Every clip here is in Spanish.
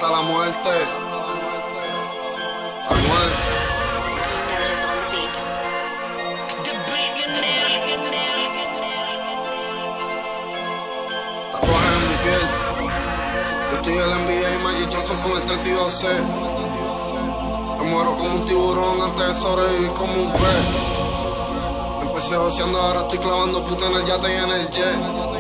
hasta la muerte. Anuel. Tatuajes en mi piel. Yo estoy el NBA y Magic Johnson con el 32C. Me muero como un tiburón antes de sobrevivir como un pez. Empecé joseando, ahora estoy clavando puta en el yate y en el jet.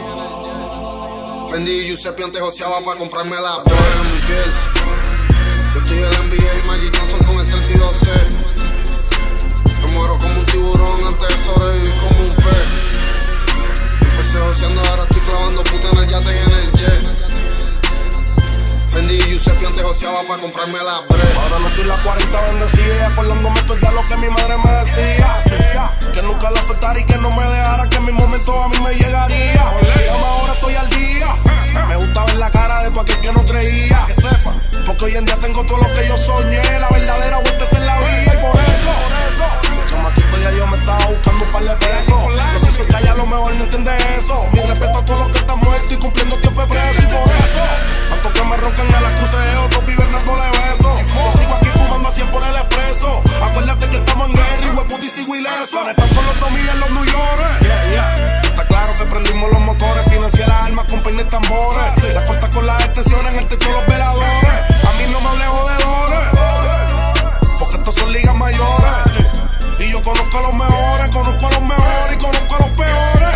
Fendi y Giuseppe antes joseaba para comprarme la flores en mi piel. Yo estoy el NBA y Magic Johnson con el 32C. Me muero como un tiburón antes de sobrevivir como un pez. Empecé joseando, ahora estoy clavando puta en el yate y en el jet. Fendi y Giuseppe antes joseaba para comprarme la bread. Ahora no estoy la 40 bendecida, acordándome todo ya lo que mi madre me decía. Que nunca la soltara y que no me dejara, que en mi momento a mí me llegaría. Ahora estoy al día. Me gusta ver la cara de todo aquel que no creía. Porque hoy en día tengo todo lo que yo soñé. La verdadera vuelta es en la vida y por eso mi chamaquito ya yo me estaba buscando un par de pesos. No sé si calla, a lo mejor no entiende eso. Mi respeto a todos los que están muertos y cumpliendo tiempo preso. Y por eso, tanto que me roncan en las cruces de otros viven dándole besos. Yo sigo aquí fumando a 100 por el expreso. Acuérdate que estamos en guerra y hueputa y sigo ileso. Están con los 2000 en los New York. Está claro que prendimos los motores, financieras, armas con peines tambores. Las puertas con las extensiones en el techo los veladores. A mí no me hables jodedores, porque estos son ligas mayores. Y yo conozco a los mejores, conozco a los mejores y conozco a los peores.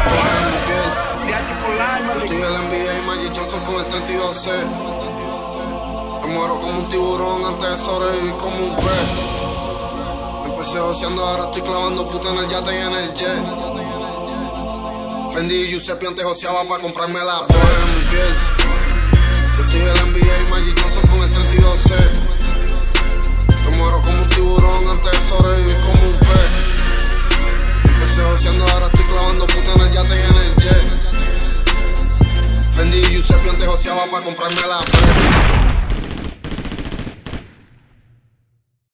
Yo estoy el NBA y Magic Johnson con el 32C. Me muero como un tiburón antes de sobrevivir como un pez. Empecé joseando, ahora estoy clavando puta en el yate y en el jet. Fendi y Giuseppe antes joseaba para comprarme la flores en mi piel. Yo estoy el NBA y Magic Johnson con el 32C. Me muero como un tiburón antes de sobrevivir como un pez. Empecé joseando, ahora estoy clavando puta en el yate y en el jet. Fendi y Giuseppe antes joseaba para comprarme la flores.